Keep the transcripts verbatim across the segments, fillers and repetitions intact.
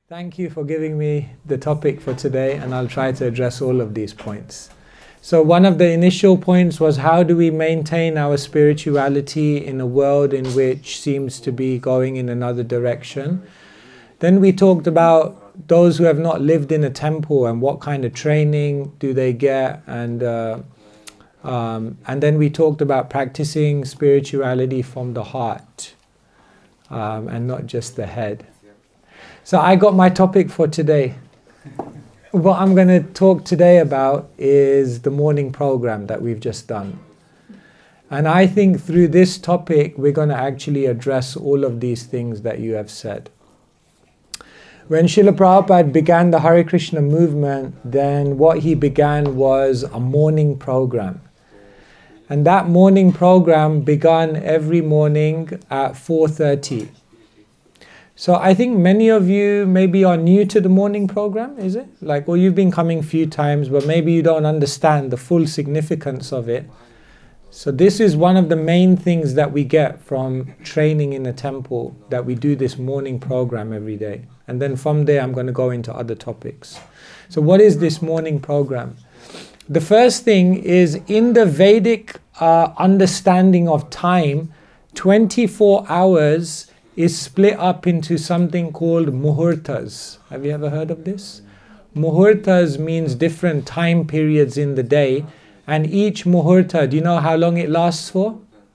Thank you for giving me the topic for today, and I'll try to address all of these points. So one of the initial points was, how do we maintain our spirituality in a world in which seems to be going in another direction? Then we talked about those who have not lived in a temple and what kind of training do they get, and uh, um, and then we talked about practicing spirituality from the heart um, and not just the head. So I got my topic for today. What I'm going to talk today about is the morning program that we've just done. And I think through this topic we're going to actually address all of these things that you have said. When Srila Prabhupada began the Hare Krishna movement, then what he began was a morning program. And that morning program began every morning at four thirty. So I think many of you maybe are new to the morning program, is it? Like, or you've been coming a few times, but maybe you don't understand the full significance of it. So this is one of the main things that we get from training in a temple, that we do this morning program every day. And then from there I'm going to go into other topics. So what is this morning program? The first thing is, in the Vedic uh, understanding of time, twenty-four hours is split up into something called muhurtas. Have you ever heard of this? Muhurtas means different time periods in the day, and each muhurta, do you know how long it lasts for?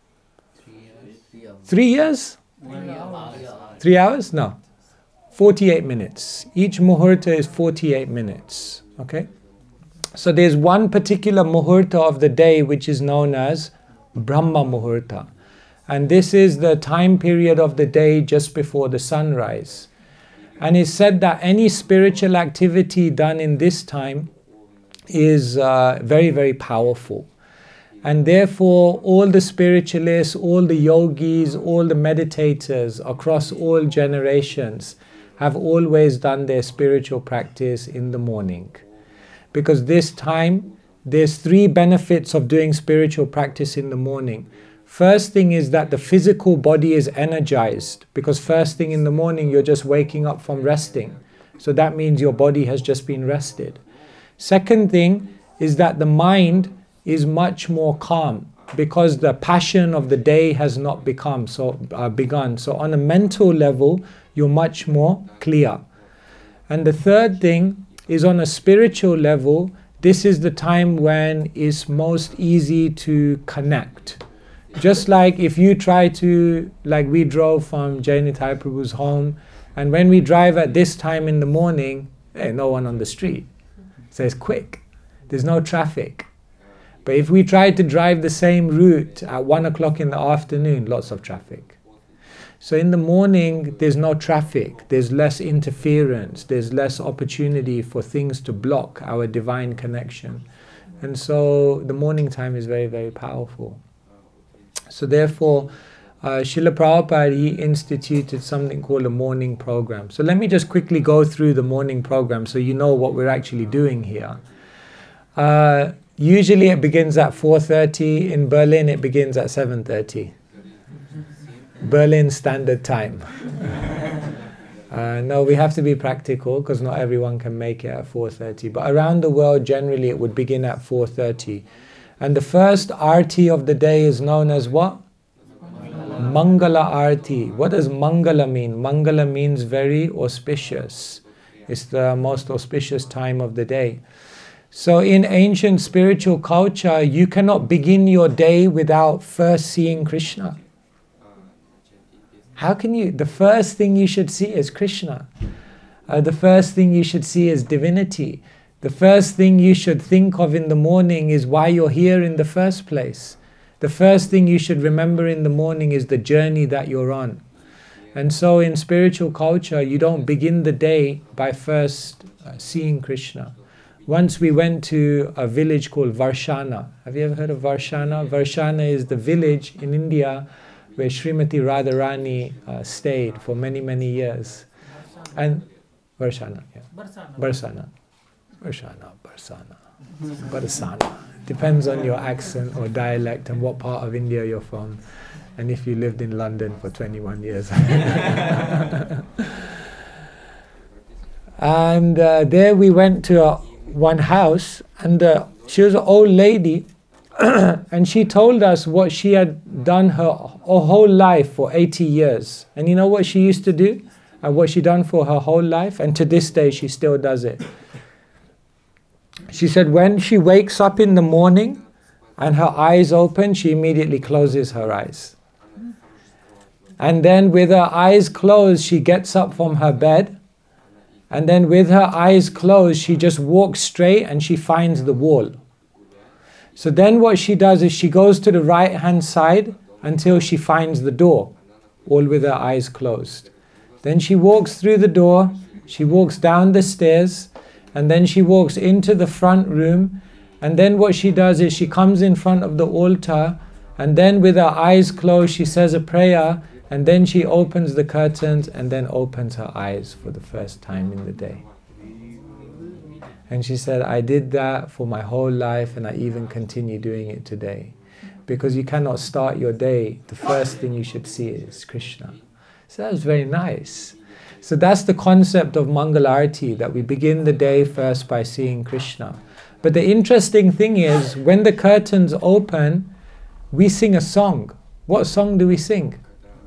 Three years? Three hours? No. forty-eight minutes. Each muhurta is forty-eight minutes. Okay? So there's one particular muhurta of the day which is known as Brahma Muhurta. And this is the time period of the day just before the sunrise. And it's said that any spiritual activity done in this time is uh, very, very powerful. And therefore, all the spiritualists, all the yogis, all the meditators across all generations have always done their spiritual practice in the morning. Because this time, there's three benefits of doing spiritual practice in the morning. First thing is that the physical body is energized, because first thing in the morning you're just waking up from resting. So that means your body has just been rested. Second thing is that the mind is much more calm, because the passion of the day has not become so uh, begun. So on a mental level, you're much more clear. And the third thing is, on a spiritual level, this is the time when it's most easy to connect. Just like if you try to, like we drove from Jainitai Prabhu's home, and when we drive at this time in the morning, there's no one on the street. So it's quick. There's no traffic. But if we try to drive the same route at one o'clock in the afternoon, lots of traffic. So in the morning, there's no traffic, there's less interference, there's less opportunity for things to block our divine connection. And so the morning time is very, very powerful. So therefore, uh, Srila Prabhupada, he instituted something called a morning program. So let me just quickly go through the morning program so you know what we're actually doing here. Uh, usually it begins at four thirty. In Berlin it begins at seven thirty. Berlin Standard Time. uh, no, we have to be practical, because not everyone can make it at four thirty. But around the world, generally it would begin at four thirty. And the first arti of the day is known as what? Mangala Arti. What does Mangala mean? Mangala means very auspicious. It's the most auspicious time of the day. So in ancient spiritual culture, you cannot begin your day without first seeing Krishna. How can you? The first thing you should see is Krishna. Uh, the first thing you should see is divinity. The first thing you should think of in the morning is why you're here in the first place. The first thing you should remember in the morning is the journey that you're on. And so in spiritual culture, you don't begin the day by first uh, seeing Krishna. Once we went to a village called Varshana. Have you ever heard of Varshana? Varshana is the village in India where Srimati Radharani uh, stayed for many, many years. And Varshana, yeah. Barsana. Barsana, Barsana, Barsana. Depends on your accent or dialect and what part of India you're from, and if you lived in London for twenty-one years. And uh, there we went to uh, one house, and uh, she was an old lady, and she told us what she had done her, her whole life for eighty years. And you know what she used to do? And what she done for her whole life? And to this day she still does it. She said when she wakes up in the morning and her eyes open, she immediately closes her eyes. And then with her eyes closed, she gets up from her bed. And then with her eyes closed, she just walks straight and she finds the wall. So then what she does is she goes to the right hand side until she finds the door, all with her eyes closed. Then she walks through the door, she walks down the stairs, and then she walks into the front room. And then what she does is she comes in front of the altar, and then with her eyes closed she says a prayer, and then she opens the curtains and then opens her eyes for the first time in the day. And she said, I did that for my whole life, and I even continue doing it today. Because you cannot start your day, the first thing you should see is Krishna. So that was very nice. So that's the concept of Mangalarti, that we begin the day first by seeing Krishna. But the interesting thing is, when the curtains open, we sing a song. What song do we sing?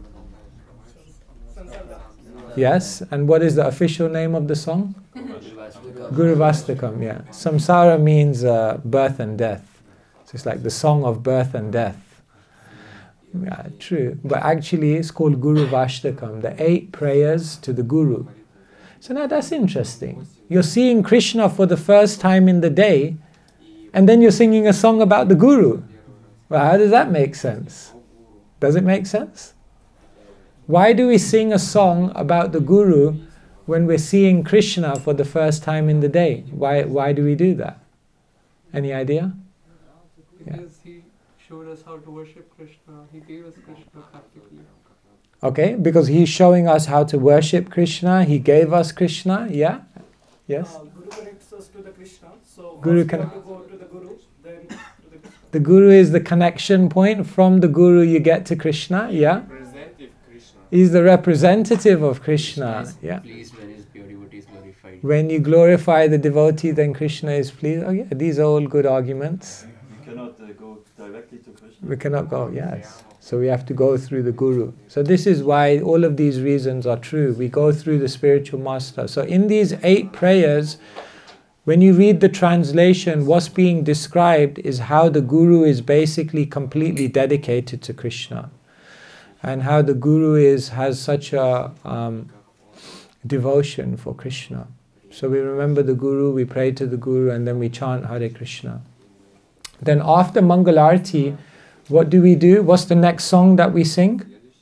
Yes, and what is the official name of the song? Guru Vastakam, yeah. Samsara means uh, birth and death. So it's like the song of birth and death. Yeah, true. But actually it's called Guru Vastakam, the eight prayers to the Guru. So now that's interesting. You're seeing Krishna for the first time in the day, and then you're singing a song about the Guru. Well, how does that make sense? Does it make sense? Why do we sing a song about the Guru when we're seeing Krishna for the first time in the day? Why, why do we do that? Any idea? Because yeah. He showed us how to worship Krishna. He gave us Krishna practically. Okay, because he's showing us how to worship Krishna. He gave us Krishna. Yeah? Yes? Uh, Guru connects us to the Krishna. So Guru first can- we have to go to the Guru, then to the Krishna. The Guru is the connection point. From the Guru you get to Krishna. Yeah? He's the representative of Krishna. Yeah. Pleased when his pure devotee is glorified. When you glorify the devotee, then Krishna is pleased. Oh yeah, these are all good arguments. We cannot uh, go directly to Krishna. We cannot go, yes. So we have to go through the Guru. So this is why all of these reasons are true. We go through the spiritual master. So in these eight prayers, when you read the translation, what's being described is how the Guru is basically completely dedicated to Krishna. And how the Guru is has such a um, devotion for Krishna. So we remember the Guru, we pray to the Guru, and then we chant Hare Krishna. Then after Mangalarti, what do we do? What's the next song that we sing?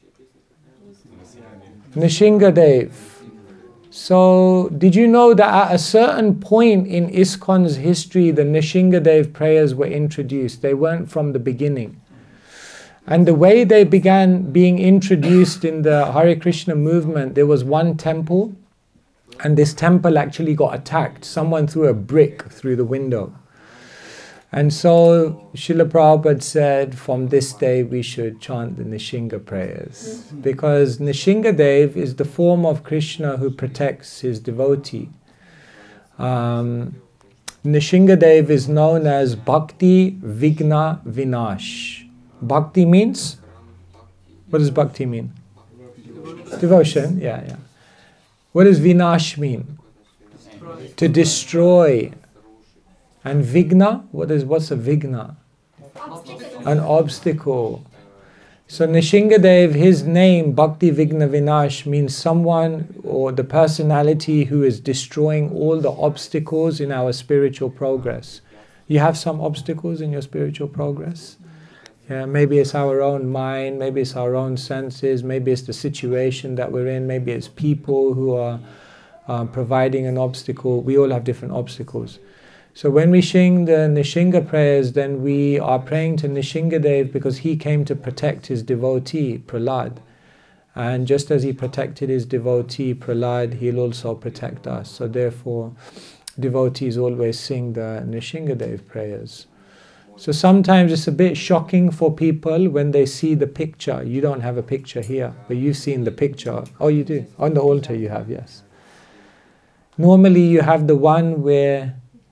Nishingadev. So did you know that at a certain point in ISKCON's history, the Nishingadev prayers were introduced? They weren't from the beginning. And the way they began being introduced in the Hare Krishna movement, there was one temple, and this temple actually got attacked. Someone threw a brick through the window. And so Srila Prabhupada said, from this day we should chant the Nishinga prayers. Because Nishingadev is the form of Krishna who protects his devotee. Um, Nishingadev is known as Bhakti Vigna Vinash. Bhakti means? What does bhakti mean? Devotion. Devotion, yeah, yeah. What does vinash mean? Destroy. To destroy. And vigna, what is what's a vigna? Obstacle. An obstacle. So Nishingadev, his name, Bhakti Vigna Vinash, means someone or the personality who is destroying all the obstacles in our spiritual progress. You have some obstacles in your spiritual progress? Yeah, maybe it's our own mind, maybe it's our own senses, maybe it's the situation that we're in, maybe it's people who are uh, providing an obstacle. We all have different obstacles. So when we sing the Nishinga prayers, then we are praying to Nishingadev because he came to protect his devotee, Prahlad. And just as he protected his devotee, Prahlad, he'll also protect us. So therefore, devotees always sing the Nishingadev prayers. So sometimes it's a bit shocking for people when they see the picture. You don't have a picture here, but you've seen the picture. Oh, you do? On the altar you have, yes. Normally you have the one where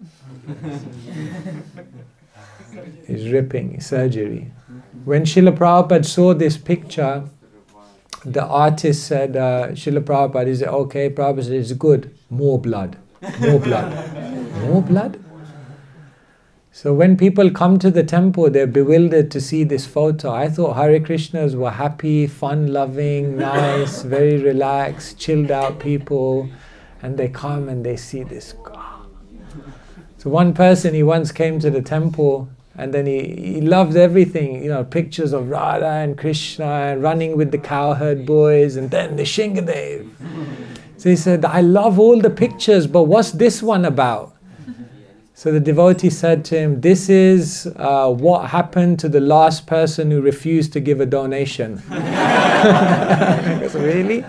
he's ripping, surgery. When Srila Prabhupada saw this picture, the artist said, uh, Srila Prabhupada, is it okay? Prabhupada said, it's good. More blood. More blood. More blood? So when people come to the temple, they're bewildered to see this photo. I thought Hare Krishnas were happy, fun-loving, nice, very relaxed, chilled out people. And they come and they see this. So one person, he once came to the temple, and then he, he loved everything, you know, pictures of Radha and Krishna and running with the cowherd boys, and then the Shingadev. So he said, I love all the pictures, but what's this one about? So the devotee said to him, this is uh, what happened to the last person who refused to give a donation. Goes, really?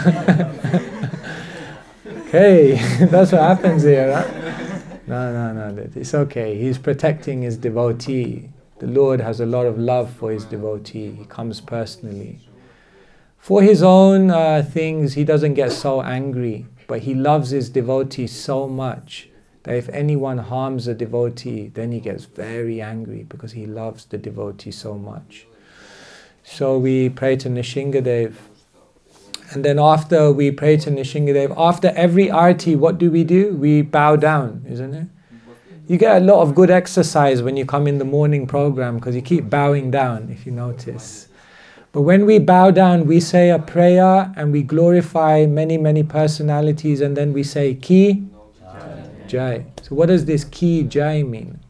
Okay, that's what happens here, huh? No, no, no, it's okay. He's protecting his devotee. The Lord has a lot of love for his devotee. He comes personally. For his own uh, things, he doesn't get so angry, but he loves his devotee so much that if anyone harms a devotee, then he gets very angry because he loves the devotee so much. So we pray to Nishingadev. And then after we pray to Nishingadev, after every arti, what do we do? We bow down, isn't it? You get a lot of good exercise when you come in the morning program because you keep bowing down, if you notice. But when we bow down, we say a prayer and we glorify many, many personalities, and then we say Ki Jai. So what does this Ki Jai mean?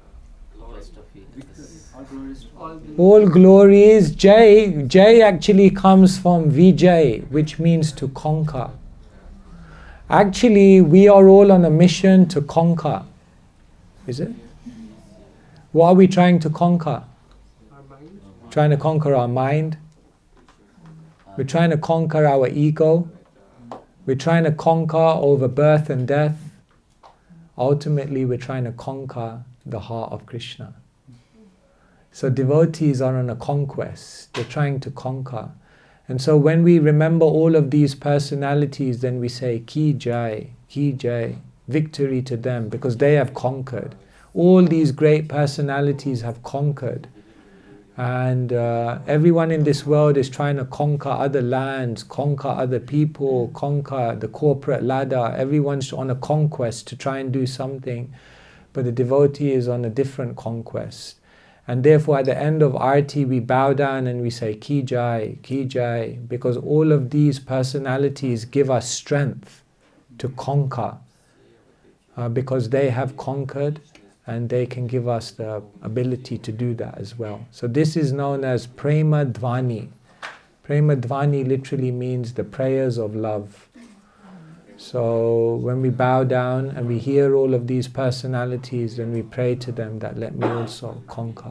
All glories, Jai, Jai actually comes from Vijay, which means to conquer. Actually, we are all on a mission to conquer. Is it? What are we trying to conquer? Our mind. Trying to conquer our mind. We're trying to conquer our ego. We're trying to conquer over birth and death. Ultimately, we're trying to conquer the heart of Krishna. So devotees are on a conquest. They're trying to conquer. And so when we remember all of these personalities, then we say, Ki Jai, Ki Jai, victory to them, because they have conquered. All these great personalities have conquered. And uh, everyone in this world is trying to conquer other lands, conquer other people, conquer the corporate ladder. Everyone's on a conquest to try and do something. But the devotee is on a different conquest. And therefore at the end of Arti we bow down and we say Ki Jai, Ki Jai, because all of these personalities give us strength to conquer, uh, because they have conquered and they can give us the ability to do that as well. So this is known as Prema Dvani. Prema Dvani literally means the prayers of love. So when we bow down and we hear all of these personalities, then we pray to them that let me also conquer.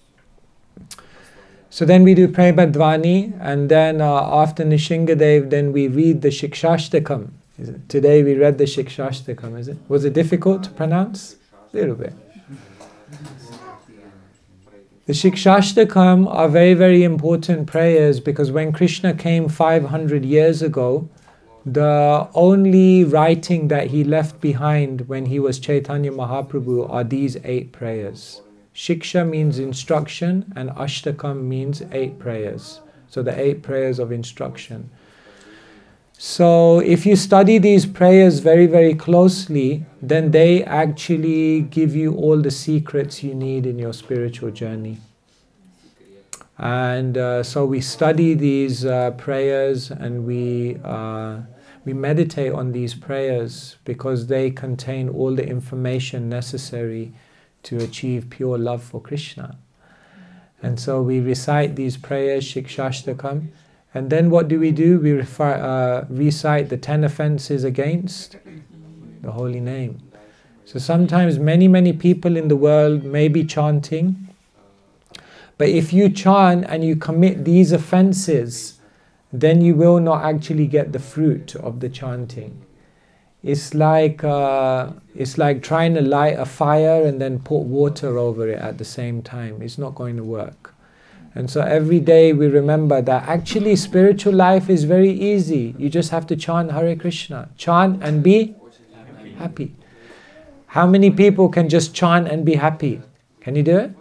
So then we do Prema Dvani, and then uh, after Nishingadev, then we read the Shikshashtakam. Is it? Today we read the Shikshashtakam, is it? Was it difficult to pronounce? A little bit. The Shikshashtakam are very, very important prayers, because when Krishna came five hundred years ago, the only writing that he left behind when he was Chaitanya Mahaprabhu are these eight prayers. Shiksha means instruction, and Ashtakam means eight prayers. So the eight prayers of instruction. So if you study these prayers very, very closely, then they actually give you all the secrets you need in your spiritual journey. And uh, so we study these uh, prayers, and we uh, we meditate on these prayers because they contain all the information necessary to achieve pure love for Krishna. And so we recite these prayers, Shikshashtakam, and then what do we do? We refer, uh, recite the ten offenses against the holy name. So sometimes many, many people in the world may be chanting, but if you chant and you commit these offenses, then you will not actually get the fruit of the chanting. It's like, uh, it's like trying to light a fire and then put water over it at the same time. It's not going to work. And so every day we remember that actually spiritual life is very easy. You just have to chant Hare Krishna. Chant and be Happy. How many people can just chant and be happy? Can you do it?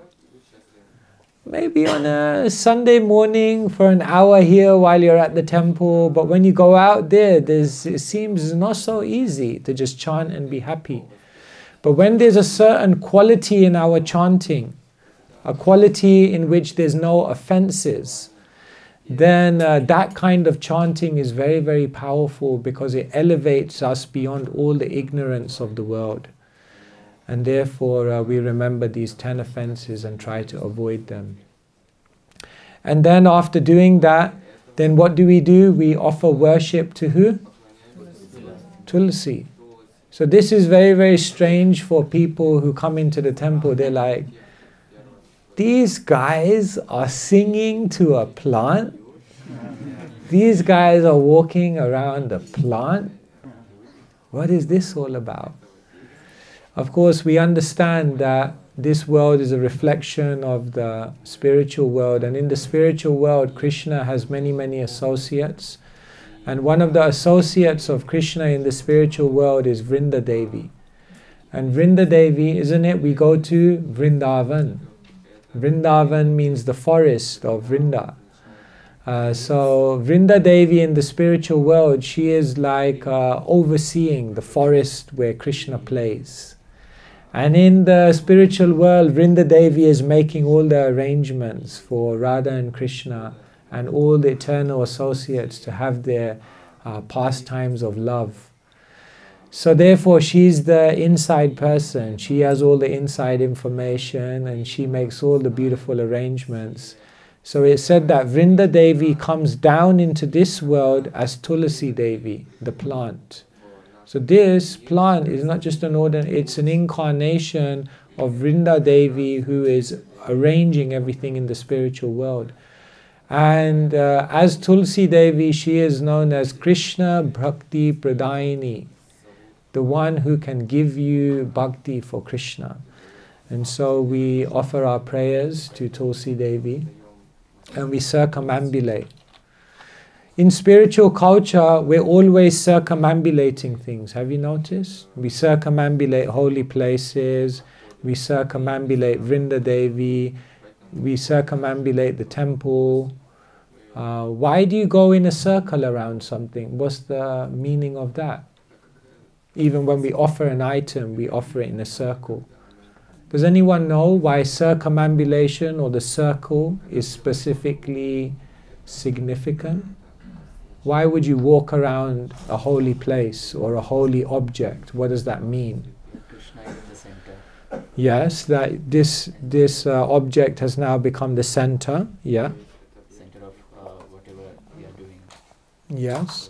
Maybe on a Sunday morning for an hour here while you're at the temple, but when you go out there, there's, it seems not so easy to just chant and be happy. But when there's a certain quality in our chanting, a quality in which there's no offenses, then uh, that kind of chanting is very, very powerful because it elevates us beyond all the ignorance of the world. And therefore uh, we remember these ten offenses and try to avoid them. And then after doing that, then what do we do? We offer worship to who? Tulsi. So this is very, very strange for people who come into the temple. They're like, these guys are singing to a plant? These guys are walking around a plant? What is this all about? Of course, we understand that this world is a reflection of the spiritual world, and in the spiritual world, Krishna has many, many associates. And one of the associates of Krishna in the spiritual world is Vrinda Devi. And Vrinda Devi, isn't it? We go to Vrindavan. Vrindavan means the forest of Vrinda. Uh, so Vrinda Devi in the spiritual world, she is like uh, overseeing the forest where Krishna plays. And in the spiritual world, Vrinda Devi is making all the arrangements for Radha and Krishna and all the eternal associates to have their uh, pastimes of love. So therefore, she's the inside person. She has all the inside information and she makes all the beautiful arrangements. So it's said that Vrinda Devi comes down into this world as Tulsi Devi, the plant. So this plant is not just an ordinary, it's an incarnation of Vrinda Devi who is arranging everything in the spiritual world. And uh, as Tulsi Devi, she is known as Krishna Bhakti Pradayini, the one who can give you bhakti for Krishna. And so we offer our prayers to Tulsi Devi and we circumambulate. In spiritual culture, we're always circumambulating things. Have you noticed? We circumambulate holy places, we circumambulate Vrinda Devi, we circumambulate the temple. Uh, why do you go in a circle around something? What's the meaning of that? Even when we offer an item, we offer it in a circle. Does anyone know why circumambulation or the circle is specifically significant? Why would you walk around a holy place or a holy object? What does that mean? Krishna is in the center. Yes, that this this uh, object has now become the center. Yeah. Center of uh, whatever we are doing. Yes.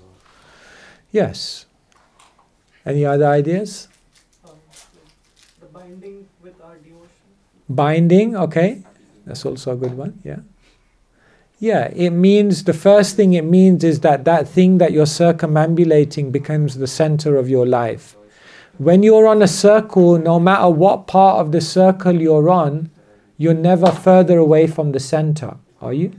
Yes. Any other ideas? Um, the binding with our devotion. Binding, okay. That's also a good one, yeah. Yeah, it means, the first thing it means is that that thing that you're circumambulating becomes the center of your life. When you're on a circle, no matter what part of the circle you're on, you're never further away from the center, are you?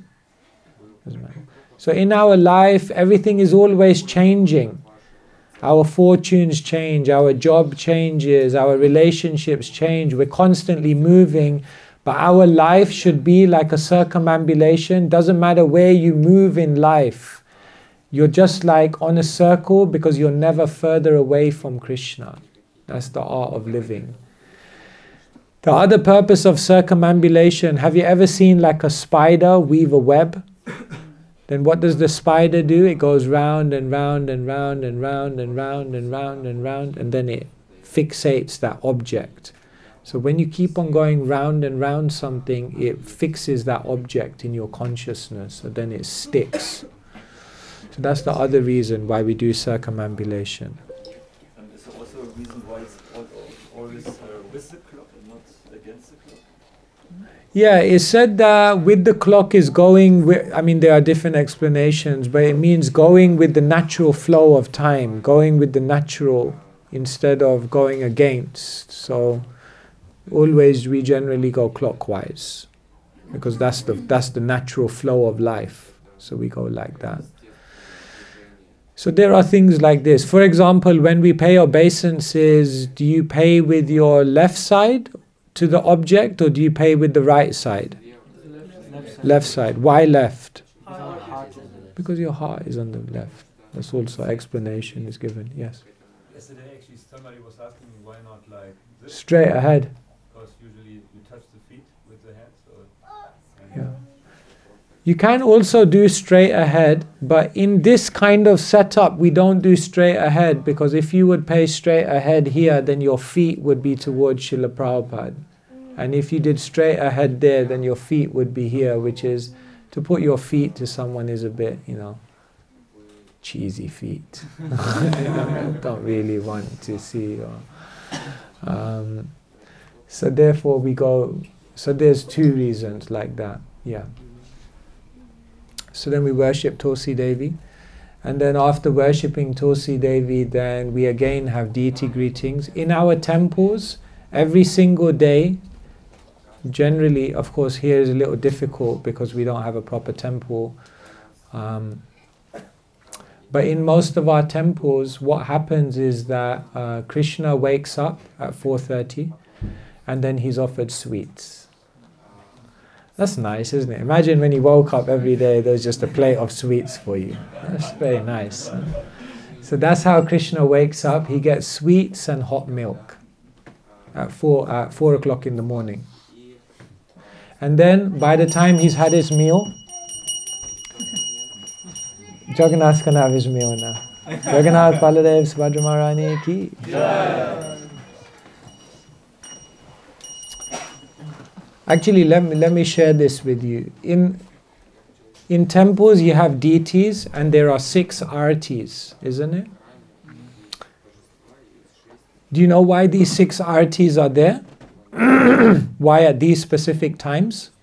So in our life, everything is always changing. Our fortunes change, our job changes, our relationships change, we're constantly moving. But our life should be like a circumambulation. Doesn't matter where you move in life. You're just like on a circle because you're never further away from Krishna. That's the art of living. The other purpose of circumambulation, have you ever seen like a spider weave a web? Then what does the spider do? It goes round and round and round and round and round and round and round and then it fixates that object. So when you keep on going round and round something, it fixes that object in your consciousness, so then it sticks. So that's the other reason why we do circumambulation. And is there also a reason why it's al- always uh, with the clock and not against the clock? Yeah, it's said that with the clock is going with, I mean there are different explanations, but it means going with the natural flow of time, going with the natural instead of going against. So always we generally go clockwise because that's the that's the natural flow of life. So we go like that. So there are things like this. For example, when we pay obeisances, do you pay with your left side to the object, or do you pay with the right side? Left, Left side. Why left? Heart. Because your heart is on the left. That's also explanation is given. Yes. Yesterday, actually, somebody was asking me why not like this? Straight ahead. Because usually you touch the feet with the hands. Or, Yeah. You can also do straight ahead, but in this kind of setup, we don't do straight ahead, because if you would pay straight ahead here, then your feet would be towards Srila Prabhupada. And if you did straight ahead there, then your feet would be here, which is, to put your feet to someone is a bit, you know, cheesy feet. Don't really want to see. Or, um, so therefore we go, so there's two reasons like that, yeah. So then we worship Tulsi Devi, and then after worshipping Tulsi Devi, then we again have deity greetings. In our temples, every single day, generally, of course here is a little difficult because we don't have a proper temple, um, but in most of our temples, what happens is that uh, Krishna wakes up at four thirty, and then he's offered sweets. That's nice, isn't it? Imagine when you woke up every day, there's just a plate of sweets for you. That's very nice. Huh? So that's how Krishna wakes up. He gets sweets and hot milk at four, at four o'clock in the morning. And then by the time he's had his meal, Jagannath can have his meal now. Jagannath Baladev Subhadra Maharani ki. Actually, let me, let me share this with you. In, in temples, you have deities, and there are six artis, isn't it? Do you know why these six artis are there? Why at these specific times?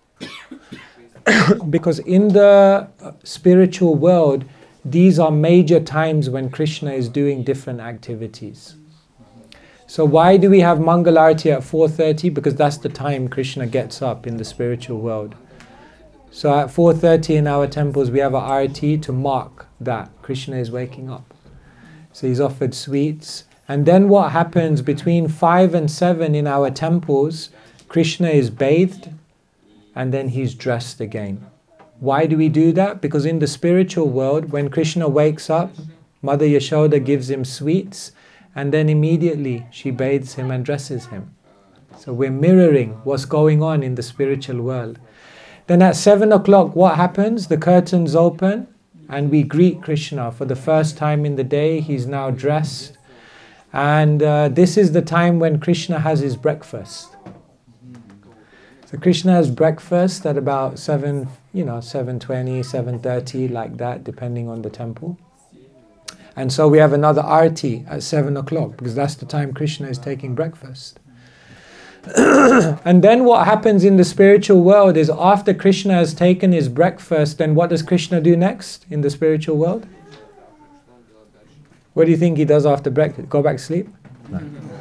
Because in the spiritual world, these are major times when Krishna is doing different activities. So why do we have Mangal Arati at four thirty? Because that's the time Krishna gets up in the spiritual world. So at four thirty in our temples we have an Arati to mark that Krishna is waking up. So he's offered sweets. And then what happens between five and seven in our temples, Krishna is bathed and then he's dressed again. Why do we do that? Because in the spiritual world, when Krishna wakes up, Mother Yashoda gives him sweets, and then immediately she bathes him and dresses him. So we're mirroring what's going on in the spiritual world. Then at seven o'clock, what happens? The curtains open and we greet Krishna for the first time in the day. He's now dressed. And uh, this is the time when Krishna has his breakfast. So Krishna has breakfast at about seven, you know, seven twenty, seven thirty, like that, depending on the temple. And so we have another arti at seven o'clock, because that's the time Krishna is taking breakfast. And then what happens in the spiritual world is after Krishna has taken his breakfast, then what does Krishna do next in the spiritual world? What do you think he does after breakfast? Go back to sleep? No.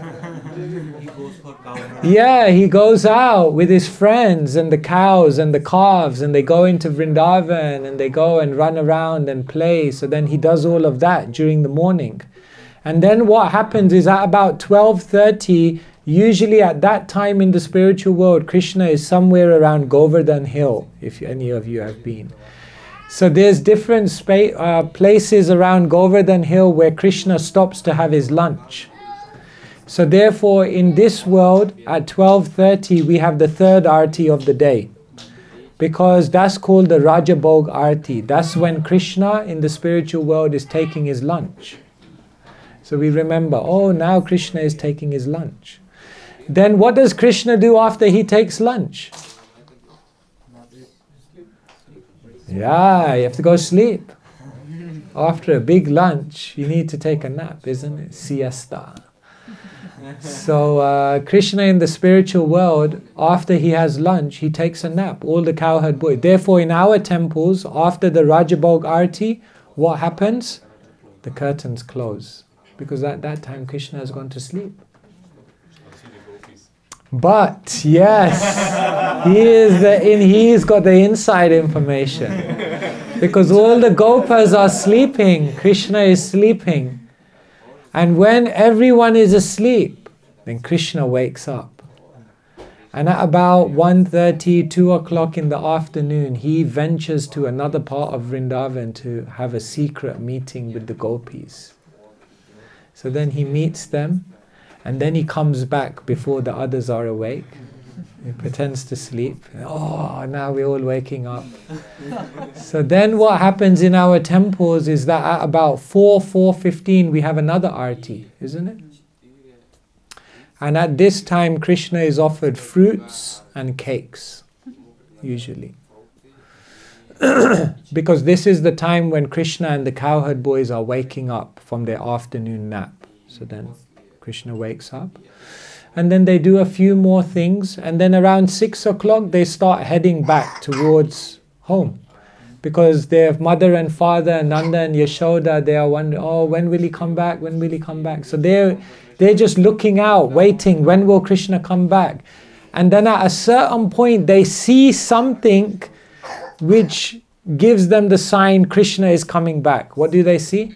Yeah, he goes out with his friends and the cows and the calves, and they go into Vrindavan and they go and run around and play. So then he does all of that during the morning. And then what happens is at about twelve thirty, usually at that time in the spiritual world, Krishna is somewhere around Govardhan Hill, if any of you have been. So there's different spa- uh, places around Govardhan Hill where Krishna stops to have his lunch. So therefore, in this world, at twelve thirty, we have the third arti of the day. Because that's called the Rajabhog Arti. That's when Krishna in the spiritual world is taking his lunch. So we remember, oh, now Krishna is taking his lunch. Then what does Krishna do after he takes lunch? Yeah, you have to go sleep. After a big lunch, you need to take a nap, isn't it? Siesta. So uh, Krishna in the spiritual world, after he has lunch, he takes a nap. All the cowherd boys. Therefore, in our temples, after the Rajabhog Arti, what happens? The curtains close. Because at that time, Krishna has gone to sleep. But, yes, he is the in, he's got the inside information. Because all the gopas are sleeping, Krishna is sleeping. And when everyone is asleep, then Krishna wakes up. And at about one thirty, two o'clock in the afternoon, he ventures to another part of Vrindavan to have a secret meeting with the gopis. So then he meets them, and then he comes back before the others are awake. He pretends to sleep. Oh, now we're all waking up. So then what happens in our temples is that at about four, four fifteen we have another arti, isn't it? And at this time Krishna is offered fruits and cakes, usually. Because this is the time when Krishna and the cowherd boys are waking up from their afternoon nap. So then Krishna wakes up. And then they do a few more things, and then around six o'clock they start heading back towards home. Because their mother and father, Nanda and Yashoda, they are wondering, oh, when will he come back? When will he come back? So they're, they're just looking out, waiting, when will Krishna come back? And then at a certain point they see something which gives them the sign Krishna is coming back. What do they see?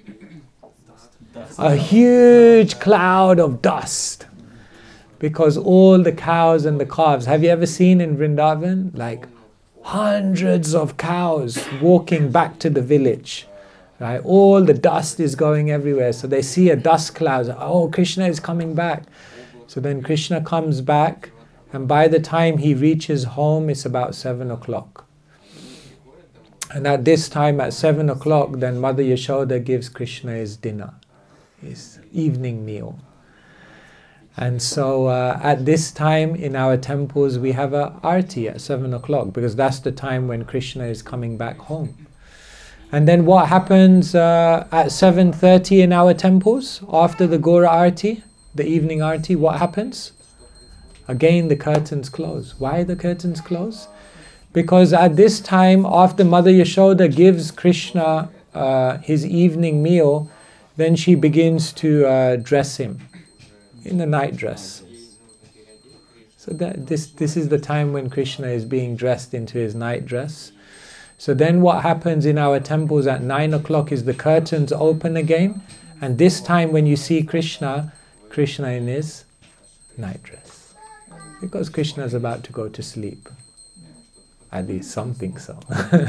A huge cloud of dust. Because all the cows and the calves, have you ever seen in Vrindavan? Like hundreds of cows walking back to the village. Right? All the dust is going everywhere. So they see a dust cloud. Oh, Krishna is coming back. So then Krishna comes back, and by the time he reaches home, it's about seven o'clock. And at this time, at seven o'clock, then Mother Yashoda gives Krishna his dinner, his evening meal. And so uh, at this time in our temples we have a arti at seven o'clock, because that's the time when Krishna is coming back home. And then what happens uh, at seven thirty in our temples after the Gora arti, the evening arti, what happens? Again the curtains close. Why the curtains close? Because at this time, after Mother Yashoda gives Krishna uh, his evening meal, then she begins to uh, dress him in a night dress. So that this this is the time when Krishna is being dressed into his night dress. So then what happens in our temples at nine o'clock is the curtains open again, and this time when you see Krishna, Krishna in his night dress. Because Krishna is about to go to sleep. At least some think so.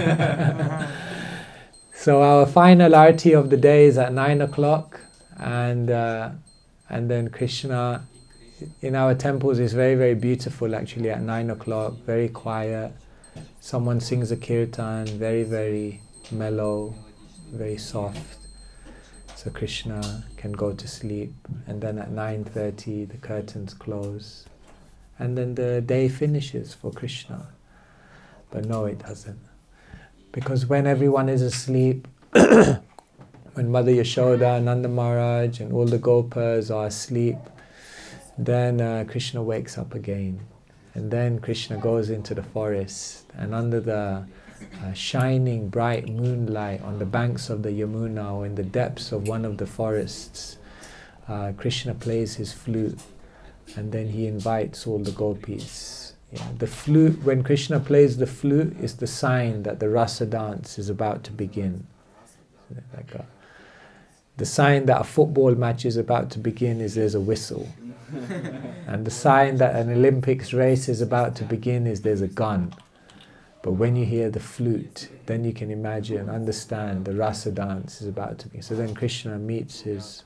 So our final arti of the day is at nine o'clock, and uh, and then Krishna in our temples is very, very beautiful actually at nine o'clock, very quiet. Someone sings a kirtan, very, very mellow, very soft. So Krishna can go to sleep, and then at nine thirty the curtains close, and then the day finishes for Krishna. But no, it doesn't. Because when everyone is asleep, when Mother Yashoda, Nanda Maharaj and all the gopas are asleep, then uh, Krishna wakes up again. And then Krishna goes into the forest, and under the uh, shining bright moonlight on the banks of the Yamuna or in the depths of one of the forests, uh, Krishna plays his flute, and then he invites all the gopis. Yeah, the flute, when Krishna plays the flute, is the sign that the rasa dance is about to begin. Like a, the sign that a football match is about to begin is there's a whistle. And the sign that an Olympics race is about to begin is there's a gun. But when you hear the flute, then you can imagine, understand the rasa dance is about to begin. So then Krishna meets his...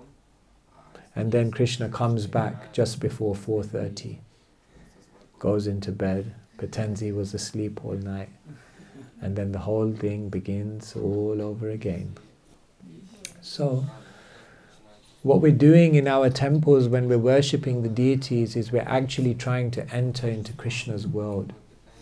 And then Krishna comes back just before four thirty. Goes into bed, pretends he was asleep all night. And then the whole thing begins all over again. So, what we're doing in our temples when we're worshipping the deities is we're actually trying to enter into Krishna's world.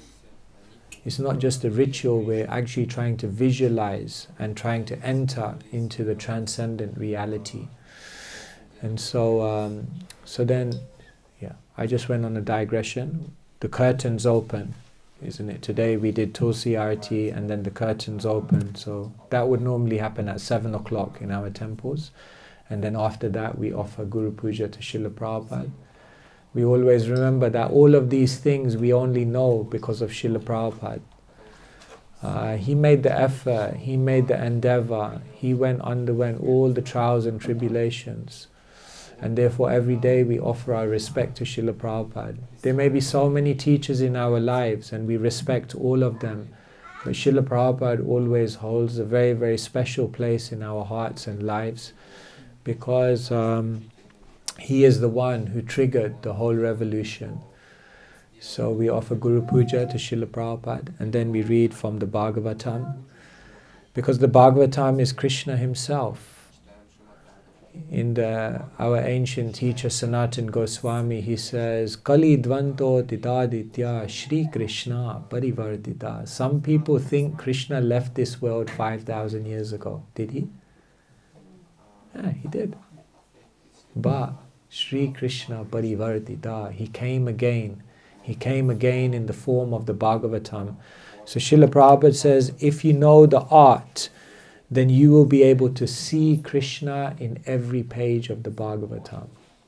It's not just a ritual, we're actually trying to visualize and trying to enter into the transcendent reality. And so, um, so then, yeah, I just went on a digression. The curtains open, isn't it? Today we did Tulsi Arati and then the curtains open. So that would normally happen at seven o'clock in our temples. And then after that we offer Guru Puja to Srila Prabhupada. We always remember that all of these things we only know because of Srila Prabhupada. Uh, he made the effort, he made the endeavor, he went underwent all the trials and tribulations. And therefore every day we offer our respect to Srila Prabhupada. There may be so many teachers in our lives and we respect all of them. But Srila Prabhupada always holds a very, very special place in our hearts and lives because um, he is the one who triggered the whole revolution. So we offer Guru Puja to Srila Prabhupada and then we read from the Bhagavatam because the Bhagavatam is Krishna himself. In the, our ancient teacher Sanatan Goswami, he says, Kali Dvanto Titaditya Shri Krishna Parivardita. Some people think Krishna left this world five thousand years ago. Did he? Yeah, he did. But Shri Krishna Parivardita, he came again. He came again in the form of the Bhagavatam. So Srila Prabhupada says, if you know the art, then you will be able to see Krishna in every page of the Bhagavatam.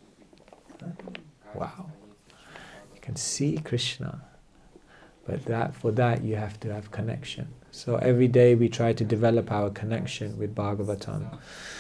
Wow. You can see Krishna. But that for that you have to have connection. So every day we try to develop our connection with Bhagavatam.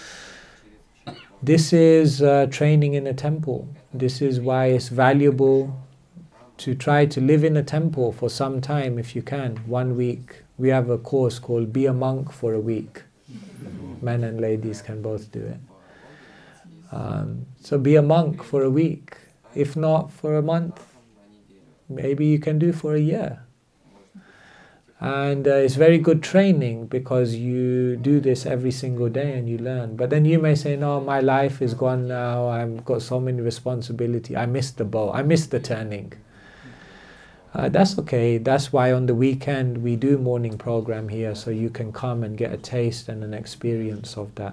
This is uh, training in a temple. This is why it's valuable to try to live in a temple for some time if you can. One week. We have a course called Be a Monk for a Week. Men and ladies can both do it. Um, so be a monk for a week. If not for a month, maybe you can do for a year. And uh, it's very good training because you do this every single day and you learn. But then you may say, no, my life is gone now. I've got so many responsibilities. I missed the boat. I missed the turning. Uh, that's okay. That's why on the weekend we do morning program here, so you can come and get a taste and an experience of that.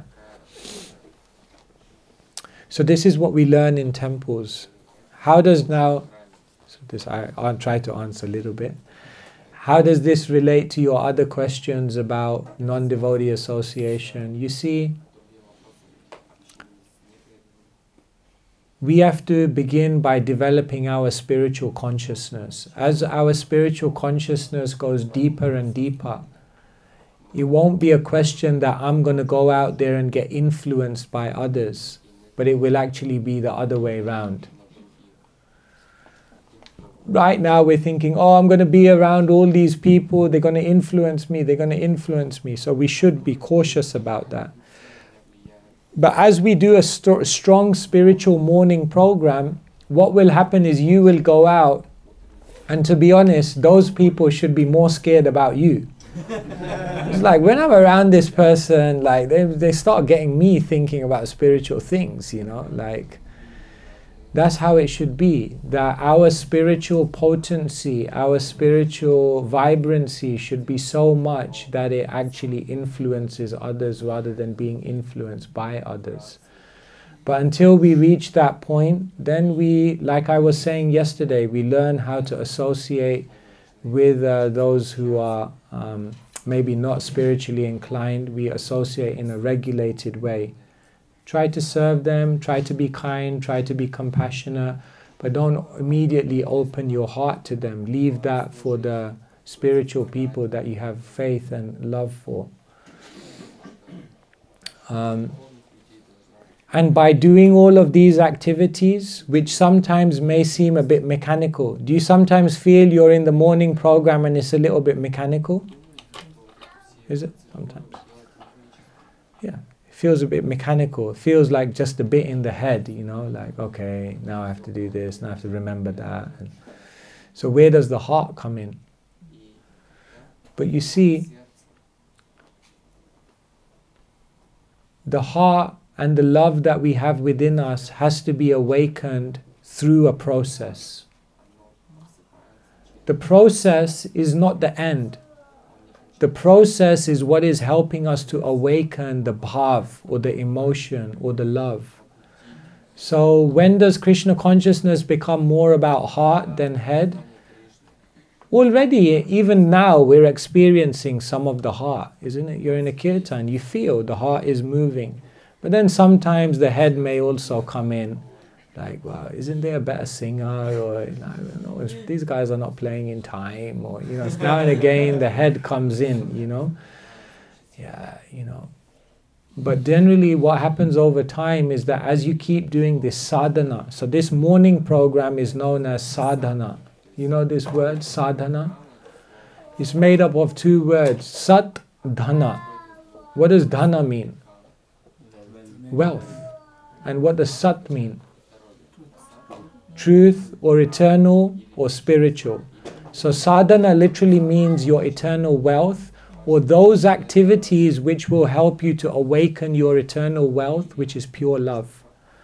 So this is what we learn in temples. How does now, so this I, I'll try to answer a little bit. How does this relate to your other questions about non-devotee association? You see, we have to begin by developing our spiritual consciousness. As our spiritual consciousness goes deeper and deeper, it won't be a question that I'm going to go out there and get influenced by others, but it will actually be the other way around. Right now we're thinking, oh, I'm going to be around all these people, they're going to influence me, they're going to influence me. So we should be cautious about that. But as we do a st strong spiritual morning program, what will happen is you will go out, and to be honest, those people should be more scared about you. It's like when I'm around this person, like they, they start getting me thinking about spiritual things, you know, like that's how it should be. That our spiritual potency, our spiritual vibrancy should be so much that it actually influences others rather than being influenced by others. But until we reach that point, then we, like I was saying yesterday, we learn how to associate with uh, those who are um, maybe not spiritually inclined. We associate in a regulated way. Try to serve them, try to be kind, try to be compassionate, but don't immediately open your heart to them. Leave that for the spiritual people that you have faith and love for. Um, and by doing all of these activities, which sometimes may seem a bit mechanical, do you sometimes feel you're in the morning program and it's a little bit mechanical? Is it? Sometimes. Yeah. Feels a bit mechanical. It feels like just a bit in the head, you know, like, okay, now I have to do this, now I have to remember that. And so where does the heart come in? But you see, the heart and the love that we have within us has to be awakened through a process. The process is not the end. The process is what is helping us to awaken the bhav or the emotion or the love. So when does Krishna consciousness become more about heart than head? Already, even now, we're experiencing some of the heart, isn't it? You're in a kirtan, you feel the heart is moving. But then sometimes the head may also come in. Like, well, isn't there a better singer? Or, you know, I don't know, if these guys are not playing in time. Or, you know, now and again the head comes in, you know. Yeah, you know. But generally what happens over time is that as you keep doing this sadhana, so this morning program is known as sadhana. You know this word, sadhana? It's made up of two words, sat, dhana. What does dhana mean? Wealth. And what does sat mean? Truth or eternal or spiritual. So sadhana literally means your eternal wealth, or those activities which will help you to awaken your eternal wealth, which is pure love.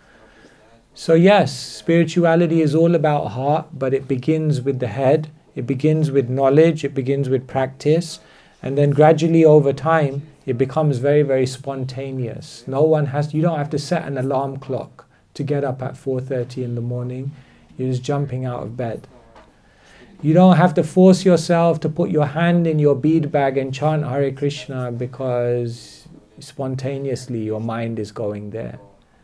So yes, spirituality is all about heart, but it begins with the head, it begins with knowledge, it begins with practice, and then gradually over time, it becomes very, very spontaneous. No one has, you don't have to set an alarm clock to get up at four thirty in the morning. You're just jumping out of bed. You don't have to force yourself to put your hand in your bead bag and chant Hare Krishna because spontaneously your mind is going there.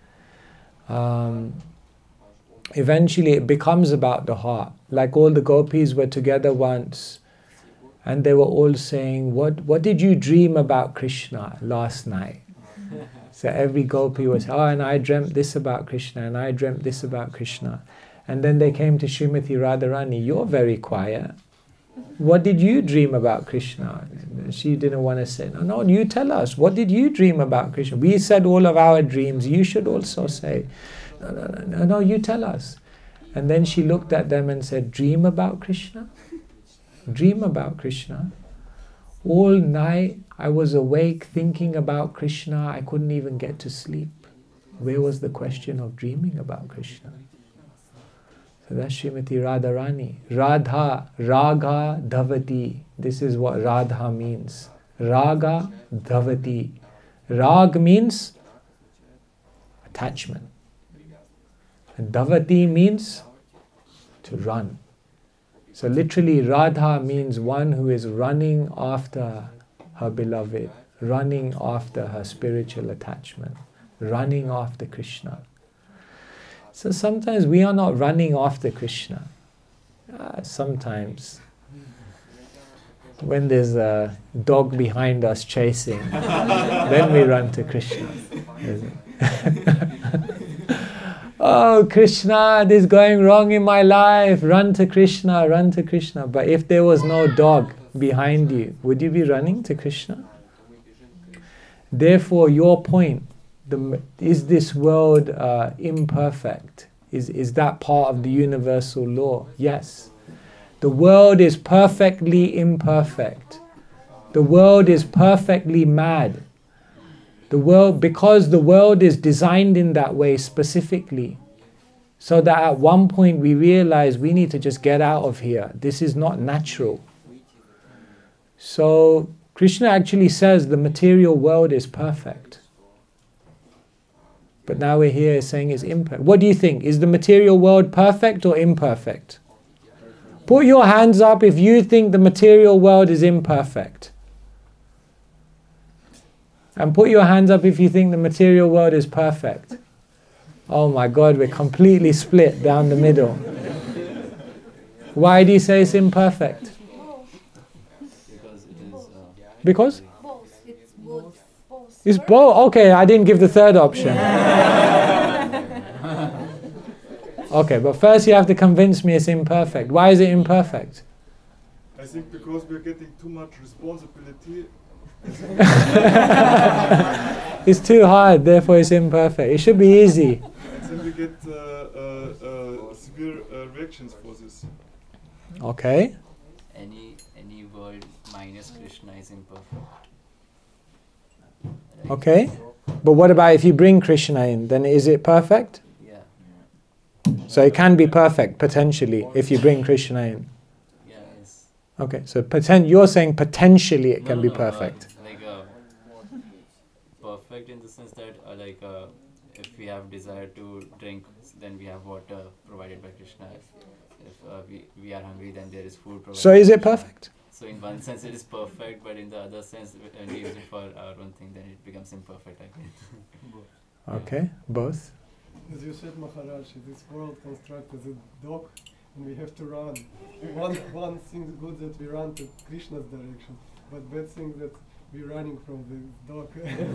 Um, eventually it becomes about the heart. Like all the gopis were together once and they were all saying, what, what did you dream about Krishna last night? So every gopi was, oh, and I dreamt this about Krishna, and I dreamt this about Krishna. And then they came to Srimati Radharani, you're very quiet. What did you dream about Krishna? And she didn't want to say, no, no, you tell us, what did you dream about Krishna? We said all of our dreams, you should also say. No, no, no, no, no, you tell us. And then she looked at them and said, dream about Krishna? Dream about Krishna? All night I was awake thinking about Krishna, I couldn't even get to sleep. Where was the question of dreaming about Krishna? So that's Srimati Radharani. Radha, Raga, Dhavati. This is what Radha means. Raga, Dhavati. Rag means attachment. And Dhavati means to run. So literally Radha means one who is running after her beloved, running after her spiritual attachment, running after Krishna. So sometimes we are not running after Krishna. Uh, sometimes when there's a dog behind us chasing, then we run to Krishna. Oh Krishna, this is going wrong in my life, run to Krishna, run to Krishna. But if there was no dog behind you, would you be running to Krishna? Therefore your point, The, is this world uh, imperfect? Is, is that part of the universal law? Yes. The world is perfectly imperfect. The world is perfectly mad. The world, because the world is designed in that way specifically, so that at one point we realize we need to just get out of here. This is not natural. So Krishna actually says the material world is perfect. But now we're here saying it's imperfect. What do you think? Is the material world perfect or imperfect? Put your hands up if you think the material world is imperfect. And put your hands up if you think the material world is perfect. Oh my God, we're completely split down the middle. Why do you say it's imperfect? Because it is. Uh, Because? Both. It's both. Both. It's both. Okay, I didn't give the third option. Okay, but first you have to convince me it's imperfect. Why is it imperfect? I think because we're getting too much responsibility. It's too hard, therefore it's imperfect. It should be easy. And then we get uh, uh, uh, severe uh, reactions for this. Okay. any any world minus Krishna is imperfect. Right? Okay. But what about if you bring Krishna in? Then is it perfect? Yeah. So it can be perfect, potentially, if you bring Krishna in. Yeah. Yes. Okay, so poten- you're saying potentially it No, can no, be no, perfect. Uh, like uh, perfect in the sense that uh, like uh, if we have desire to drink, then we have water provided by Krishna. If, if uh, we, we are hungry, then there is food provided. So is it perfect? So in one sense it is perfect, but in the other sense when we use it for our own thing, then it becomes imperfect, I think. Okay, both. As you said, Maharaj, this world constructed as a dog, and we have to run. One one thing good that we run to Krishna's direction, but bad thing that we're running from the dog.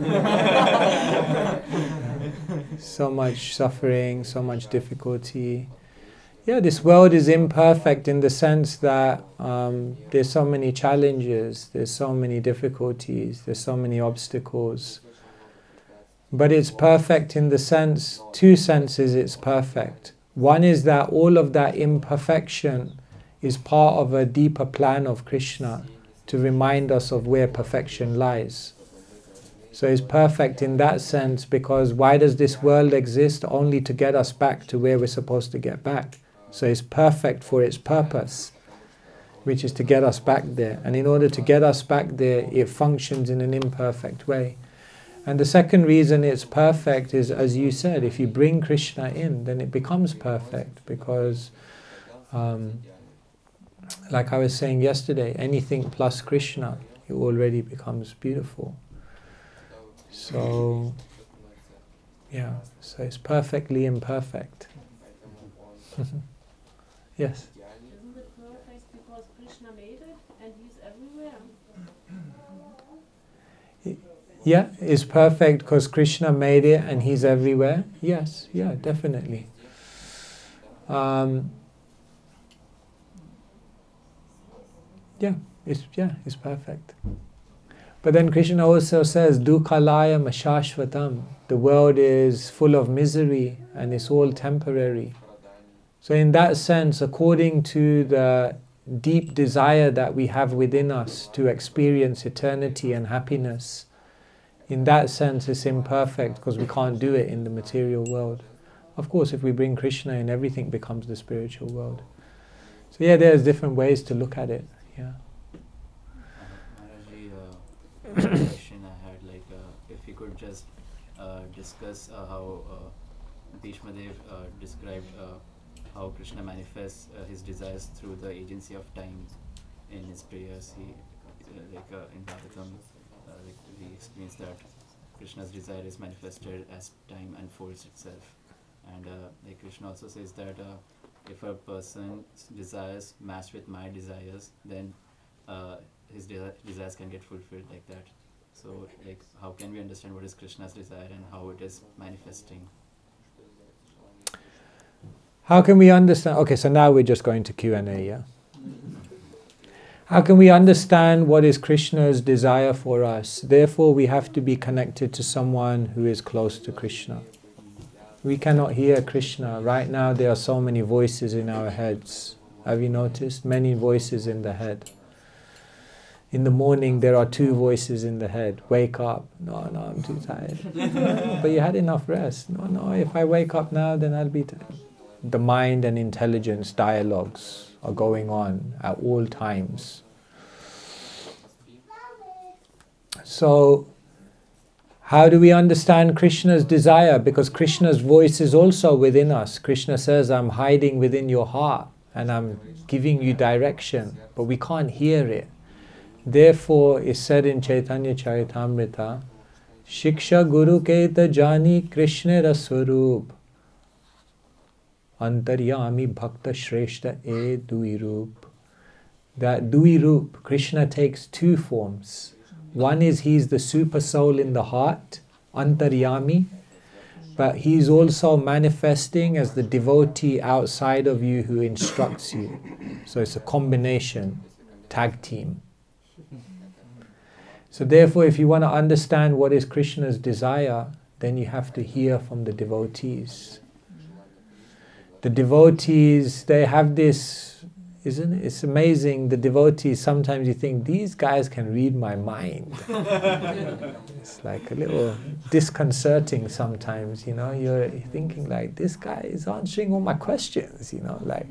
So much suffering, so much difficulty. Yeah, this world is imperfect in the sense that um, there's so many challenges, there's so many difficulties, there's so many obstacles. But it's perfect in the sense, two senses it's perfect. One is that all of that imperfection is part of a deeper plan of Krishna to remind us of where perfection lies. So it's perfect in that sense because why does this world exist? Only to get us back to where we're supposed to get back. So it's perfect for its purpose, which is to get us back there. And in order to get us back there, it functions in an imperfect way. And the second reason it's perfect is, as you said, if you bring Krishna in, then it becomes perfect because um, like I was saying yesterday, anything plus Krishna, it already becomes beautiful. So, yeah, so it's perfectly imperfect. Yes? Isn't it perfect because Krishna made it and he's everywhere? Yeah, it's perfect because Krishna made it and he's everywhere. Yes, yeah, definitely. Um, yeah, it's yeah, it's perfect. But then Krishna also says, Dukhalaya mashashvatam. The world is full of misery and it's all temporary. So in that sense, according to the deep desire that we have within us to experience eternity and happiness, in that sense it's imperfect because we can't do it in the material world. Of course, if we bring Krishna in, everything becomes the spiritual world. So yeah, there's different ways to look at it. Yeah. Maharaji, uh, question I had, like, uh, if you could just uh, discuss uh, how uh, Bhishma Dev uh, described uh, how Krishna manifests uh, his desires through the agency of time in his prayers. He, uh, like uh, in Bhagavatam, uh, like he explains that Krishna's desire is manifested as time unfolds itself. And uh, like Krishna also says that uh, if a person's desires match with my desires, then uh, his de desires can get fulfilled like that. So, like, how can we understand what is Krishna's desire and how it is manifesting? How can we understand? Okay, so now we're just going to Q and A, yeah? How can we understand what is Krishna's desire for us? Therefore, we have to be connected to someone who is close to Krishna. We cannot hear Krishna. Right now, there are so many voices in our heads. Have you noticed? Many voices in the head. In the morning, there are two voices in the head. Wake up. No, no, I'm too tired. But you had enough rest. No, no, if I wake up now, then I'll be tired. The mind and intelligence dialogues are going on at all times. So, how do we understand Krishna's desire? Because Krishna's voice is also within us. Krishna says, I'm hiding within your heart and I'm giving you direction, but we can't hear it. Therefore, it's said in Chaitanya Charitamrita, Shiksha Guru Keta Jani Krishna Raswarup Antaryami Bhakta Shreshta E Dui Rup. That Dui Rup, Krishna takes two forms. One is he's the super soul in the heart, Antaryami, but he's also manifesting as the devotee outside of you who instructs you. So it's a combination, tag team. So therefore, if you want to understand what is Krishna's desire, then you have to hear from the devotees. The devotees, they have this, isn't it? It's amazing, the devotees, sometimes you think, these guys can read my mind. It's like a little disconcerting sometimes, you know, you're thinking like, this guy is answering all my questions, you know, like,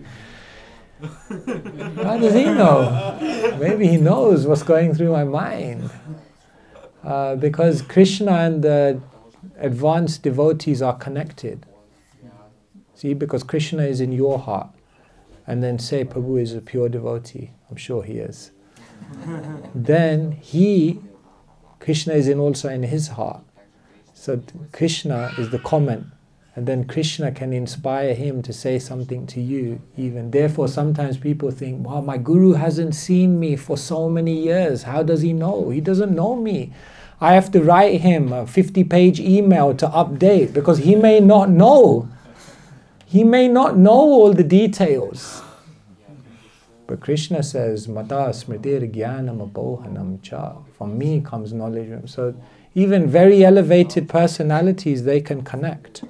how does he know? Maybe he knows what's going through my mind. Uh, because Krishna and the advanced devotees are connected. See, because Krishna is in your heart. And then say Prabhu is a pure devotee. I'm sure he is. Then he, Krishna is in also in his heart. So Krishna is the comment. And then Krishna can inspire him to say something to you even. Therefore, sometimes people think, wow, my guru hasn't seen me for so many years. How does he know? He doesn't know me. I have to write him a fifty page email to update because he may not know. He may not know all the details. But Krishna says, Mata smritir jnanam abohanam cha. From me comes knowledge. So even very elevated personalities, they can connect.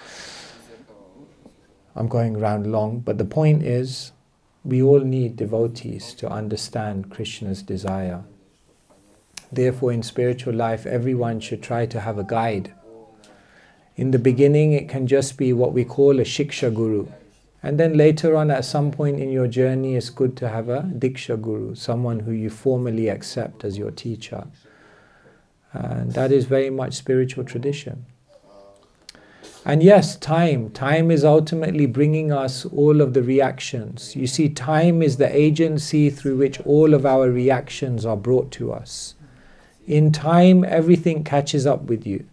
I'm going around long, but the point is, we all need devotees to understand Krishna's desire. Therefore, in spiritual life, everyone should try to have a guide. In the beginning, it can just be what we call a Shiksha Guru. And then later on, at some point in your journey, it's good to have a Diksha Guru, someone who you formally accept as your teacher. And that is very much spiritual tradition. And yes, time. Time is ultimately bringing us all of the reactions. You see, time is the agency through which all of our reactions are brought to us. In time, everything catches up with you.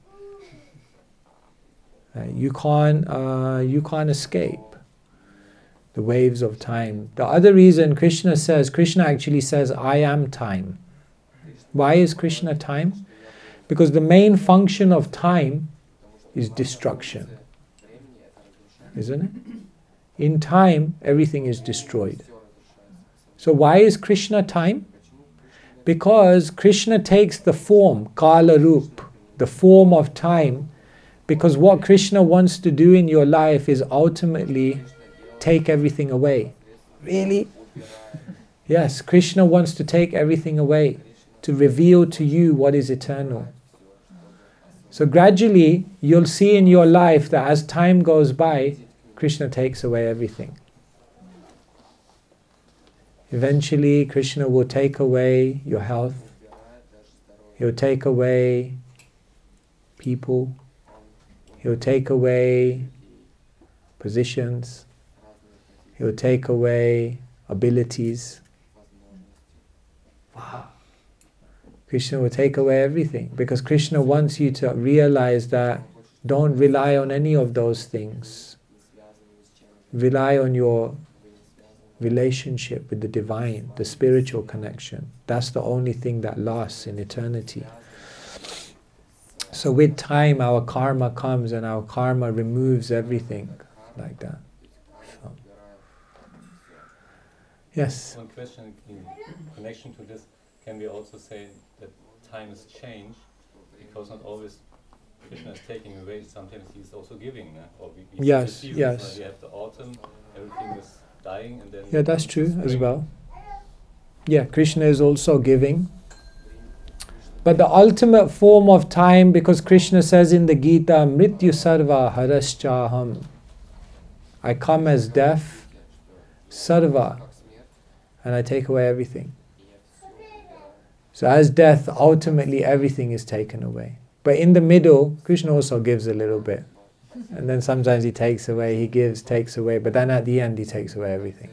Uh, you can't, uh, you can't escape the waves of time. The other reason Krishna says, Krishna actually says, I am time. Why is Krishna time? Because the main function of time is destruction, isn't it? In time, everything is destroyed. So why is Krishna time? Because Krishna takes the form, Kala Roop, the form of time, because what Krishna wants to do in your life is ultimately take everything away. Really? Yes, Krishna wants to take everything away, to reveal to you what is eternal. So gradually, you'll see in your life that as time goes by, Krishna takes away everything. Eventually, Krishna will take away your health. He'll take away people. He'll take away positions. He'll take away abilities. Wow. Krishna will take away everything, because Krishna wants you to realize that don't rely on any of those things. Rely on your relationship with the divine, the spiritual connection. That's the only thing that lasts in eternity. So with time, our karma comes and our karma removes everything like that. So. Yes? One question in connection to this, can we also say that times change, because not always Krishna is taking away, sometimes he is also giving, uh, or we, we yes, see the seasons, yes. Like we have the autumn, everything is dying, and then yeah, that's true as well. Yeah, Krishna is also giving. But the ultimate form of time, because Krishna says in the Gita, Mrityu Sarva Haraschaham, I come as death, Sarva, and I take away everything. So as death, ultimately everything is taken away. But in the middle, Krishna also gives a little bit. And then sometimes he takes away, he gives, takes away, but then at the end he takes away everything.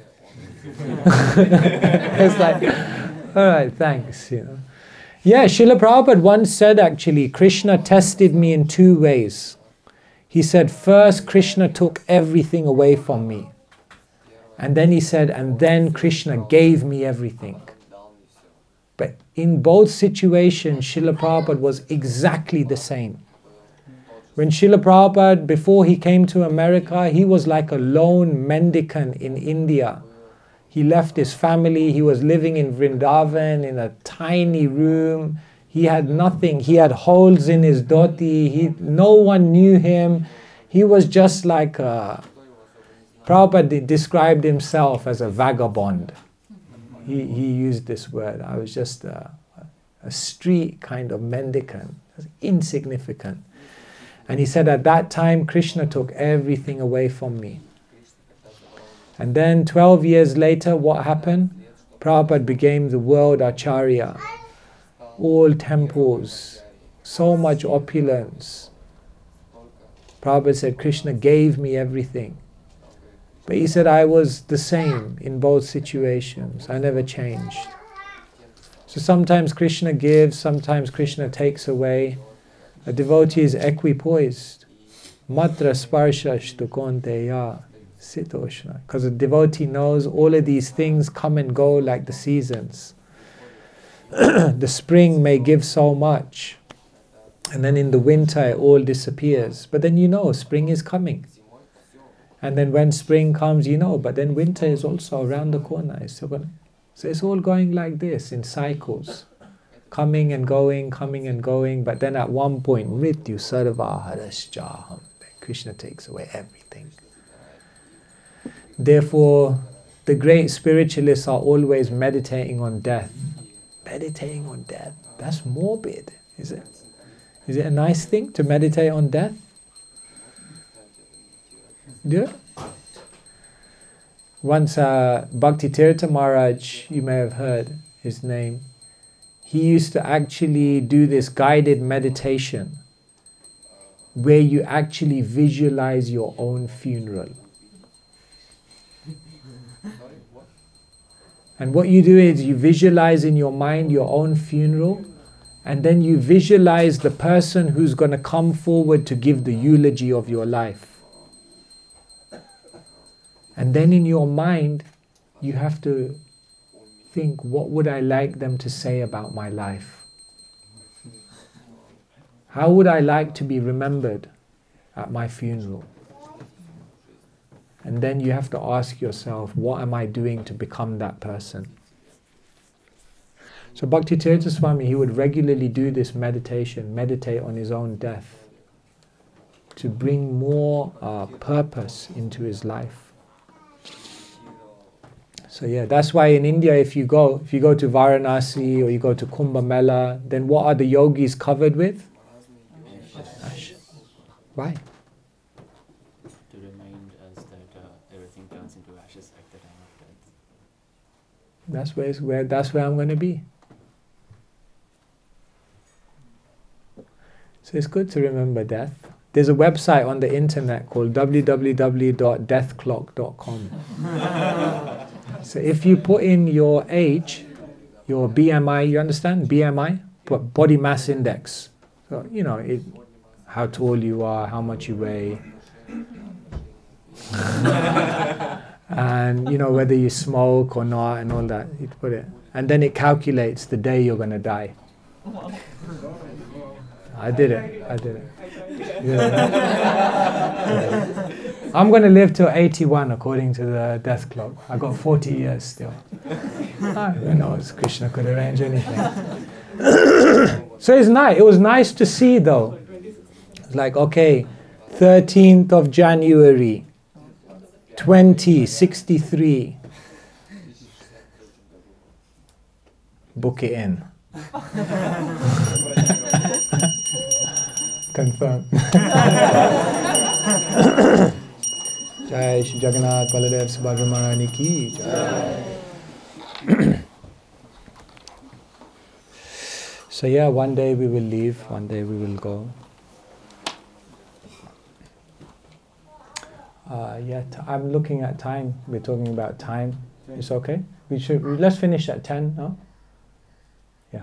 It's like, alright, thanks, you know. Yeah, Srila Prabhupada once said actually, Krishna tested me in two ways. He said, first Krishna took everything away from me. And then he said, and then Krishna gave me everything. But in both situations, Srila Prabhupada was exactly the same. When Srila Prabhupada, before he came to America, he was like a lone mendicant in India. He left his family, he was living in Vrindavan in a tiny room. He had nothing, he had holes in his dhoti, he, no one knew him. He was just like a, Prabhupada described himself as a vagabond. He, he used this word. I was just a, a street kind of mendicant, insignificant. And he said, at that time, Krishna took everything away from me. And then twelve years later, what happened? Prabhupada became the world Acharya. All temples, so much opulence. Prabhupada said, Krishna gave me everything. But he said, I was the same in both situations. I never changed. So sometimes Krishna gives, sometimes Krishna takes away. A devotee is equipoised. Matra sparshashtu konteya sitoshna. Because the devotee knows all of these things come and go like the seasons. The spring may give so much, and then in the winter it all disappears. But then you know spring is coming. And then when spring comes, you know, but then winter is also around the corner. It's still gonna, so it's all going like this in cycles. Coming and going, coming and going. But then at one point, Mrityu sarva harasjaham. Krishna takes away everything. Therefore, the great spiritualists are always meditating on death. Meditating on death. That's morbid, is it? Is it a nice thing to meditate on death? Yeah. Once uh, Bhakti Tirtha Maharaj, you may have heard his name, he used to actually do this guided meditation where you actually visualize your own funeral. And what you do is you visualize in your mind your own funeral, and then you visualize the person who's going to come forward to give the eulogy of your life. And then in your mind, you have to think, what would I like them to say about my life? How would I like to be remembered at my funeral? And then you have to ask yourself, what am I doing to become that person? So Bhakti Tirtha Swami, he would regularly do this meditation, meditate on his own death, to bring more uh, purpose into his life. So yeah, that's why in India, if you go, if you go to Varanasi or you go to Kumbh Mela, then what are the yogis covered with? Ash. Why? To remind us that uh, everything turns into ashes at the time of death. That's where, it's where that's where I'm going to be. So it's good to remember death. There's a website on the internet called w w w dot death clock dot com. So if you put in your age, your B M I, you understand? B M I? Body mass index. So, you know, it, how tall you are, how much you weigh. And, you know, whether you smoke or not and all that. You put it. And then it calculates the day you're going to die. I did it. I did it. Yeah. Yeah. I'm going to live till eighty-one according to the death clock. I got forty years still. Ah, who knows? Krishna could arrange anything. So it's nice. It was nice to see though. It's like, okay, thirteenth of January, twenty sixty-three. Book it in. Confirm. Jai Shri Jagannath Baladev Subhadra Maharani ki Jai. So yeah, one day we will leave, one day we will go. Uh, yeah, t- I'm looking at time. We're talking about time. It's okay. We should. Let's finish at ten. No. Yeah.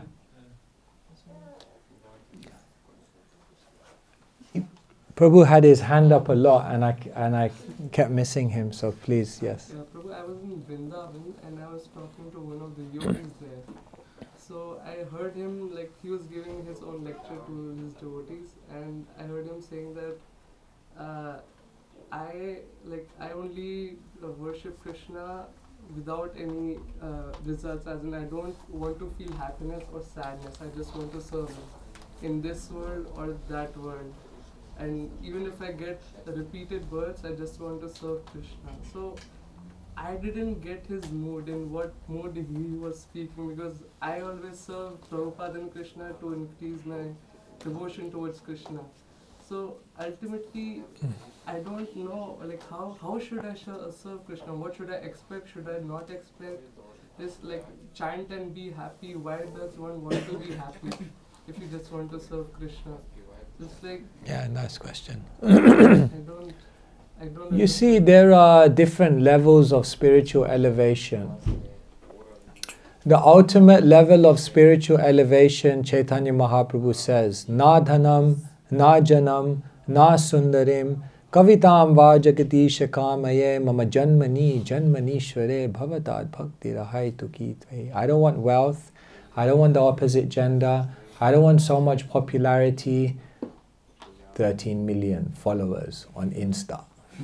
Prabhu had his hand up a lot, and I and I kept missing him. So please, yes. Yeah, Prabhu, I was in Vrindavan and I was talking to one of the yogis there. So I heard him, like, he was giving his own lecture to his devotees, and I heard him saying that uh, I like I only uh, worship Krishna without any uh, results, as in I don't want to feel happiness or sadness. I just want to serve him in this world or that world. And even if I get repeated births, I just want to serve Krishna. So I didn't get his mood, in what mood he was speaking, because I always serve Prabhupada and Krishna to increase my devotion towards Krishna. So ultimately, I don't know, like, how, how should I serve Krishna? What should I expect? Should I not expect? Just like chant and be happy. Why does one want to be happy if you just want to serve Krishna? It's like, Yeah, nice question. I don't, I don't You see, there are different levels of spiritual elevation. The ultimate level of spiritual elevation, Chaitanya Mahaprabhu says, na dhanam, na janam, na sundarim kavitam va jagatisha kamaye mama janmani janmanishware bhavatad bhakti rahaitu kitve. I don't want wealth, I don't want the opposite gender, I don't want so much popularity. thirteen million followers on Insta.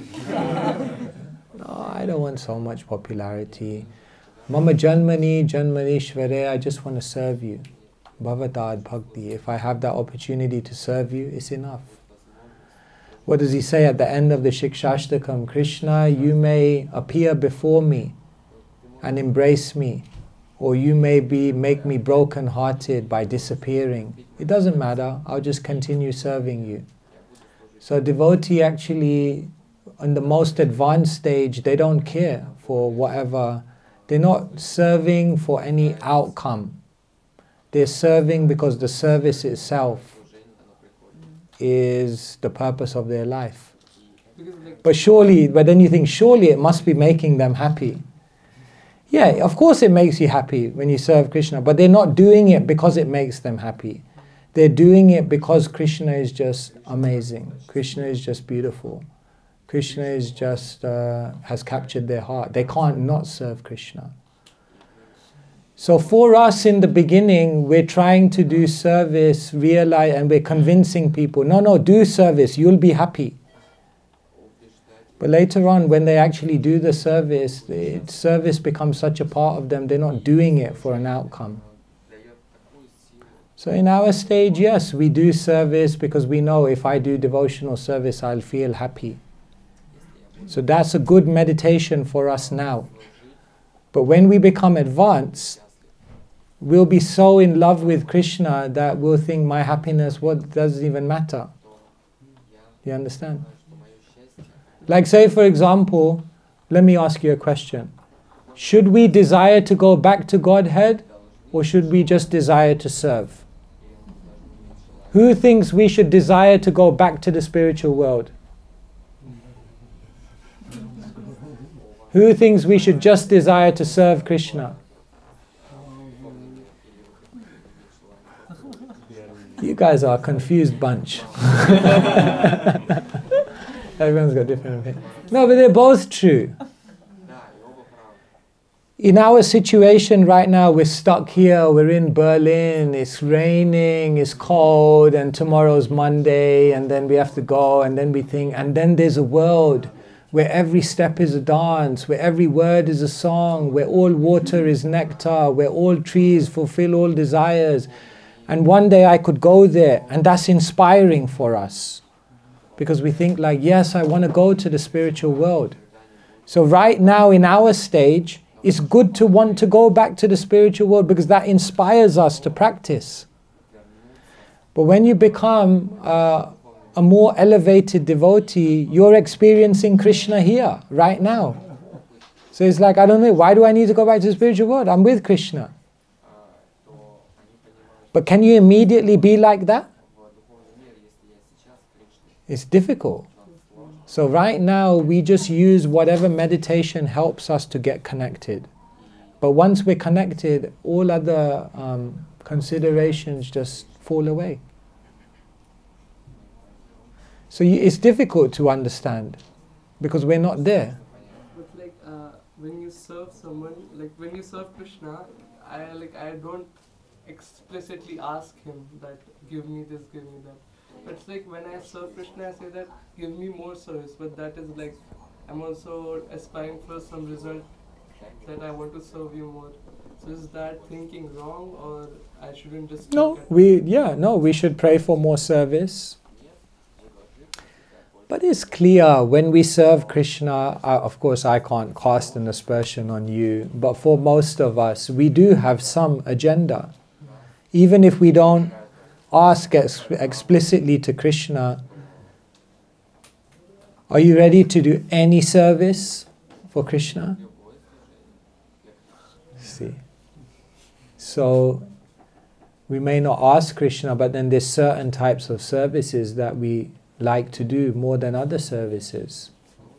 No, I don't want so much popularity. Mama Janmani, Janmanishware, I just want to serve you. Bhavatad Bhakti. If I have that opportunity to serve you, it's enough. What does he say at the end of the Shikshashtakam? Krishna, you may appear before me and embrace me, or you may be make me broken-hearted by disappearing. It doesn't matter, I'll just continue serving you. So a devotee actually, in the most advanced stage, they don't care for whatever. They're not serving for any outcome. They're serving because the service itself is the purpose of their life. But surely, but then you think, surely it must be making them happy. Yeah, of course it makes you happy when you serve Krishna, but they're not doing it because it makes them happy. They're doing it because Krishna is just amazing. Krishna is just beautiful. Krishna is just, uh, has captured their heart. They can't not serve Krishna. So for us in the beginning, we're trying to do service, realize, and we're convincing people, no, no, do service, you'll be happy. But later on, when they actually do the service, the service becomes such a part of them, they're not doing it for an outcome. So in our stage, yes, we do service because we know if I do devotional service, I'll feel happy. So that's a good meditation for us now. But when we become advanced, we'll be so in love with Krishna that we'll think my happiness, what doesn't even matter. You understand? Like say for example, let me ask you a question. Should we desire to go back to Godhead, or should we just desire to serve? Who thinks we should desire to go back to the spiritual world? Who thinks we should just desire to serve Krishna? You guys are a confused bunch. Everyone's got different opinions. No, but they're both true. In our situation right now, we're stuck here, we're in Berlin, it's raining, it's cold, and tomorrow's Monday, and then we have to go, and then we think, and then there's a world where every step is a dance, where every word is a song, where all water is nectar, where all trees fulfill all desires. And one day I could go there, and that's inspiring for us. Because we think like, yes, I want to go to the spiritual world. So right now in our stage, it's good to want to go back to the spiritual world because that inspires us to practice. But when you become uh, a more elevated devotee, you're experiencing Krishna here, right now. So it's like, I don't know, why do I need to go back to the spiritual world? I'm with Krishna. But can you immediately be like that? It's difficult. So right now, we just use whatever meditation helps us to get connected. But once we're connected, all other um, considerations just fall away. So you, it's difficult to understand because we're not there. But like uh, when you serve someone, like when you serve Krishna, I like I don't explicitly ask him that give me this, give me that. But it's like when I serve Krishna, I say that give me more service. But that is like I'm also aspiring for some result that I want to serve you more. So is that thinking wrong, or I shouldn't just? No, we yeah no we should pray for more service. But it's clear when we serve Krishna, uh, of course I can't cast an aspersion on you, but for most of us, we do have some agenda. Even if we don't ask ex explicitly to Krishna, are you ready to do any service for Krishna? See. So, we may not ask Krishna, but then there's certain types of services that we like to do more than other services.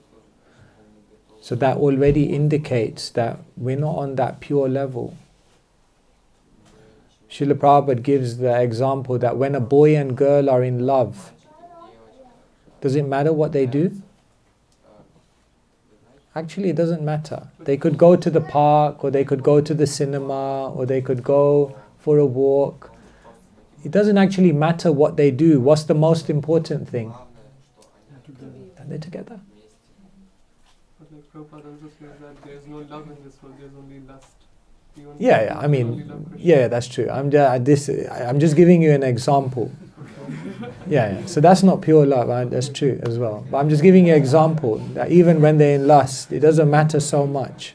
So that already indicates that we're not on that pure level. Srila Prabhupada gives the example that when a boy and girl are in love, Does it matter what they do? Actually, it doesn't matter. They could go to the park, or they could go to the cinema, or they could go for a walk. It doesn't actually matter what they do. What's the most important thing? That they're together. But like Prabhupada also says that there's no love in this world, there's only lust. You only Yeah, yeah, I you only mean, love Krishna. yeah, that's true. I'm just, this, I'm just giving you an example. Yeah, yeah. So that's not pure love. Right? That's true as well. But I'm just giving you an example that even when they're in lust, it doesn't matter so much.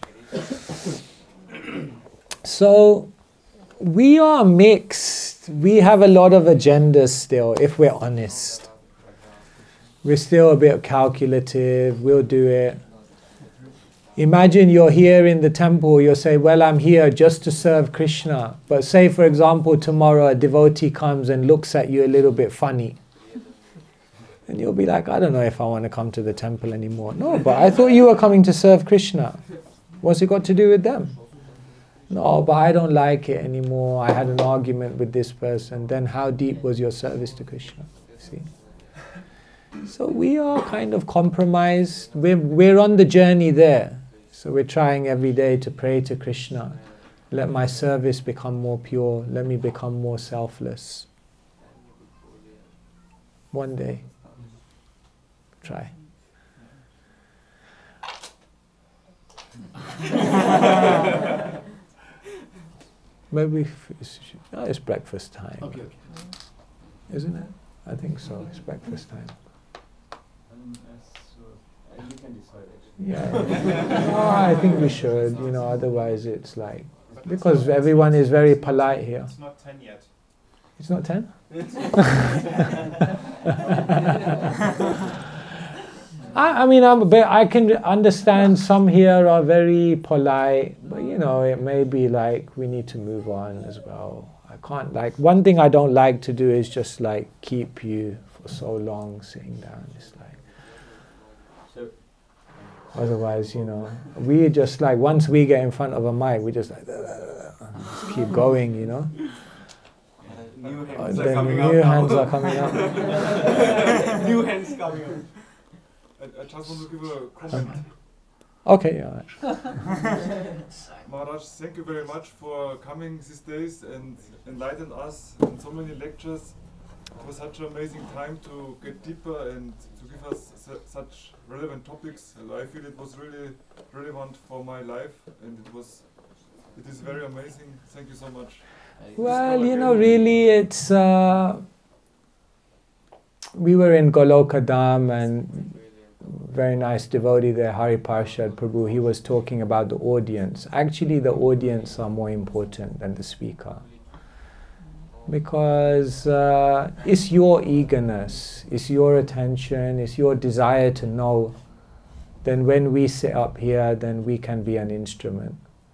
So we are mixed. We have a lot of agendas still, if we're honest. We're still a bit calculative. We'll do it. Imagine you're here in the temple, you'll say, well, I'm here just to serve Krishna. But say, for example, tomorrow a devotee comes and looks at you a little bit funny. And you'll be like, I don't know if I want to come to the temple anymore. No, but I thought you were coming to serve Krishna. What's it got to do with them? No, but I don't like it anymore. I had an argument with this person. Then how deep was your service to Krishna? See? So we are kind of compromised. We're, we're on the journey there. So we're trying every day to pray to Krishna. Let my service become more pure. Let me become more selfless. One day. Try. Maybe f- it's, oh, it's breakfast time. Okay, okay. Isn't it? I think so. It's breakfast time. Um, so, uh, you can decide actually. Yeah. Oh, I think we should, you know, otherwise it's like, because everyone is very polite here. It's not ten yet. It's not ten? I, I mean, I'm a bit, I can understand some here are very polite, but you know, it may be like we need to move on as well. I can't, like, one thing I don't like to do is just like keep you for so long sitting down. It's like, otherwise, you know, we just like, once we get in front of a mic, we just like, just keep going, you know. New Uh, hands are then coming new up hands now. are coming up. New hands coming up. I, I just want to give a comment. Okay, all right. Maharaj, thank you very much for coming these days and enlighten us in so many lectures. It was such an amazing time to get deeper and to give us su- such relevant topics. And I feel it was really relevant for my life, and it was, it is very amazing. Thank you so much. Well, you know, really, it's, uh, we were in Goloka Dham, and very nice devotee there, Hari Parshad Prabhu, he was talking about the audience. Actually, the audience are more important than the speaker. Because uh, it's your eagerness, it's your attention, it's your desire to know. Then when we sit up here, then we can be an instrument.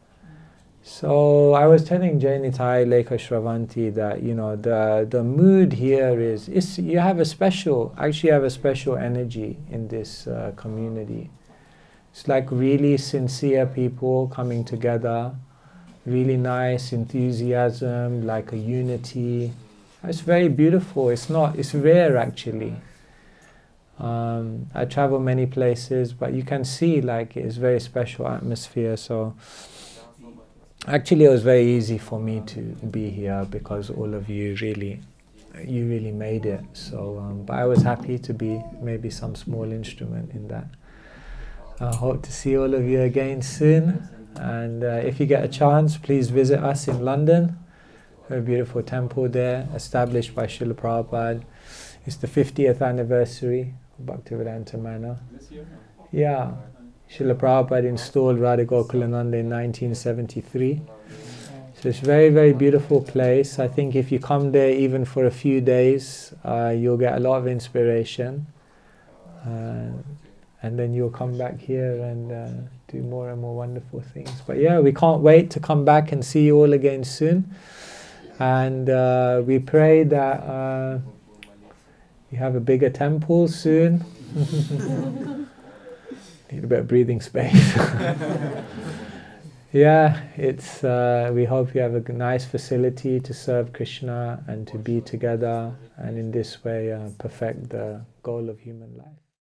So I was telling Jainitai Lekha Shravanti that, you know, the the mood here is, is you have a special, actually have a special energy in this uh, community. It's like really sincere people coming together, really nice enthusiasm, like a unity. It's very beautiful. It's not, it's rare actually. Um, I travel many places, but you can see like it's very special atmosphere. So actually, it was very easy for me to be here because all of you really, you really made it. So, um, but I was happy to be maybe some small instrument in that. I hope to see all of you again soon. And uh, if you get a chance, please visit us in London. A beautiful temple there, established by Srila Prabhupada. It's the fiftieth anniversary of Bhaktivedanta Manor. This year? Yeah. Srila Prabhupada installed Radha Gokulananda in nineteen seventy-three. So it's a very, very beautiful place. I think if you come there even for a few days, uh, you'll get a lot of inspiration. Uh, and then you'll come back here and uh, do more and more wonderful things. But yeah, we can't wait to come back and see you all again soon. And uh, we pray that uh, you have a bigger temple soon. Need a bit of breathing space. Yeah, it's. Uh, we hope you have a g- nice facility to serve Krishna and to be together, and in this way uh, perfect the goal of human life.